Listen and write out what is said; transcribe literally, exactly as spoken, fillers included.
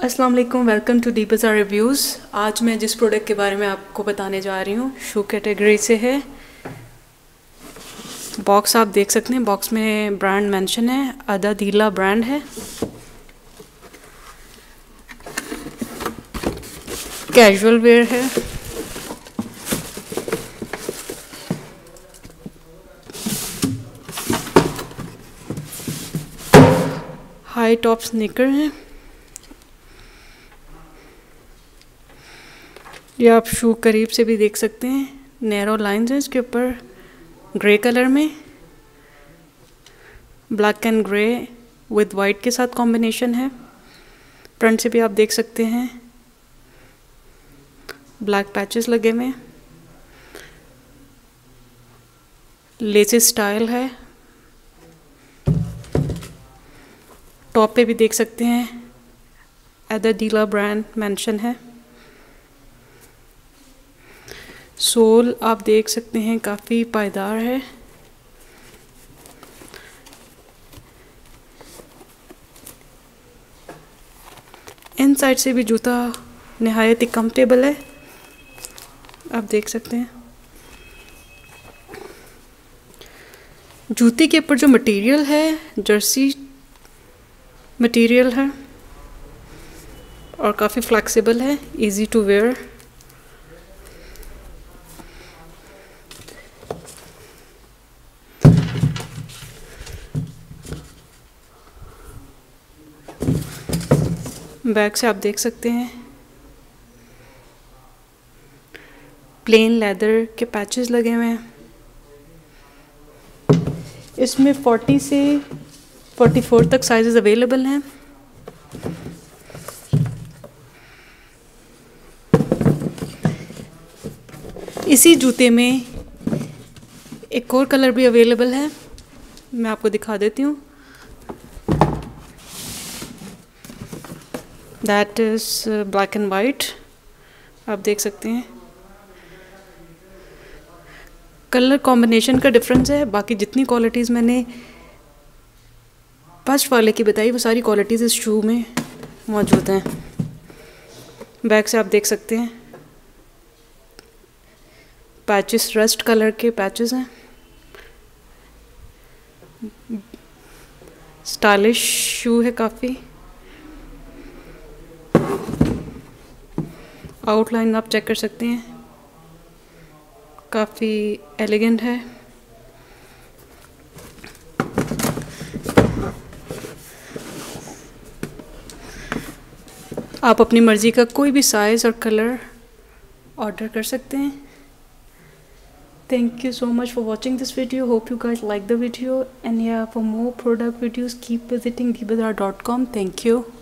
अस्सलाम वालेकुम, welcome to the bazaar reviews. आज मैं जिस प्रोडक्ट के बारे में आपको बताने जा रही हूँ शू कैटेगरी से है। बॉक्स आप देख सकते हैं, बॉक्स में ब्रांड मेंशन है, अदादीला ब्रांड है। कैजुअल वेयर है। हाई टॉप स्नीकर है। ये आप शू करीब से भी देख सकते हैं, नैरो लाइंस हैं इसके ऊपर ग्रे कलर में, black and grey with white के साथ कॉम्बिनेशन है। फ्रंट से भी आप देख सकते हैं, ब्लैक पैचेस लगे हुए, लेसेस स्टाइल है। टॉप पे भी देख सकते हैं, अदादीला ब्रांड मेंशन है। सोल आप देख सकते हैं, काफ़ी पायदार है। इन साइड से भी जूता निहायत ही कंफर्टेबल है, आप देख सकते हैं। जूते के ऊपर जो मटेरियल है जर्सी मटेरियल है और काफ़ी फ्लेक्सिबल है, इजी टू वेयर। बैक से आप देख सकते हैं, प्लेन लेदर के पैचेस लगे हुए हैं। इसमें चालीस से चौवालीस तक साइजेस अवेलेबल हैं। इसी जूते में एक और कलर भी अवेलेबल है, मैं आपको दिखा देती हूँ। That is black and white, आप देख सकते हैं। कलर कॉम्बिनेशन का डिफरेंस है, बाकी जितनी क्वालिटीज़ मैंने फर्स्ट वाले की बताई वो सारी क्वालिटीज़ इस शू में मौजूद हैं। बैक से आप देख सकते हैं, पैचेस रस्ट कलर के पैचेस हैं। स्टाइलिश शू है काफ़ी। आउटलाइन आप चेक कर सकते हैं, काफ़ी एलिगेंट है। आप अपनी मर्ज़ी का कोई भी साइज़ और कलर ऑर्डर कर सकते हैं। Thank you so much for watching this video. Hope you guys like the video, and yeah, for more product videos keep visiting d bazaar dot com. Thank you.